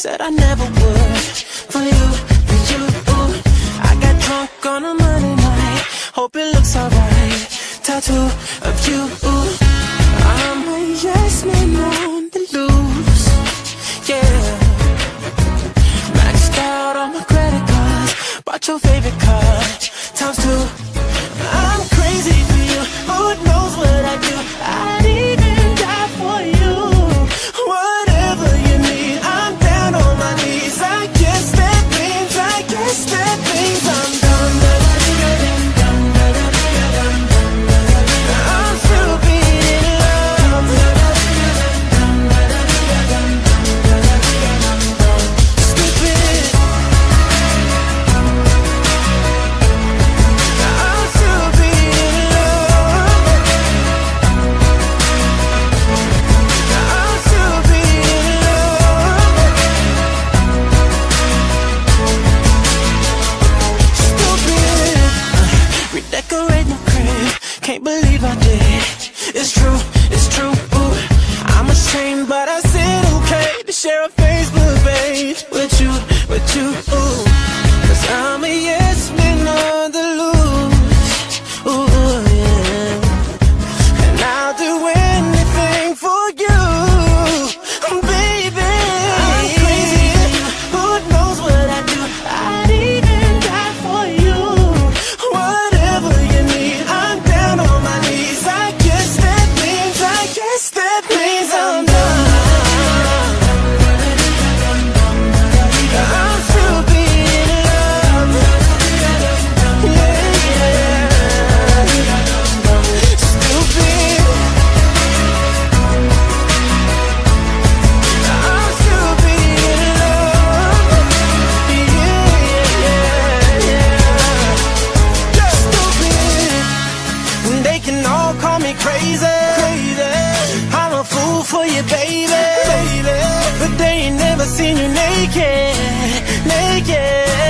said I never would. For you, ooh. I got drunk on a Monday night. Hope it looks alright. Tattoo of you, ooh. I'm a yes man on the loose, yeah. Maxed out on my credit cards. Bought your favorite car, times 2. I'm crazy for you. Who knows what I do? I'd even die for you. Whatever you need, I'm down on my knees. I guess that means I'm done. I'm still being in love. Stupid. I'm still being in love. I'm still being in love. Stupid. Redecorate my crib. Can't believe I did. It's true, ooh. I'm ashamed, but I said okay to share a Facebook page with you, ooh. 'Cause I'm a yes man on the loose, ooh, yeah. And I'll do anything for you, baby. I'm crazy for you. Who knows what I do? I'd even die for you. Whatever you need, I'm down on my knees. I guess that means I'm done. I'm still being in love. Yeah. Stupid. I'm still being in love. Yeah. Stupid. They can all call me crazy. I'm a fool for you, baby. But they ain't never seen you naked.